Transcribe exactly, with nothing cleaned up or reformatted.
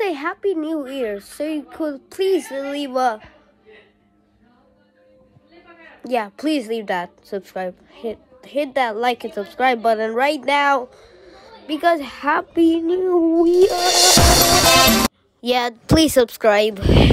say Happy New Year. So you could please leave a yeah, please leave that subscribe. Hit hit that like and subscribe button right now because Happy New Year. Yeah, please subscribe.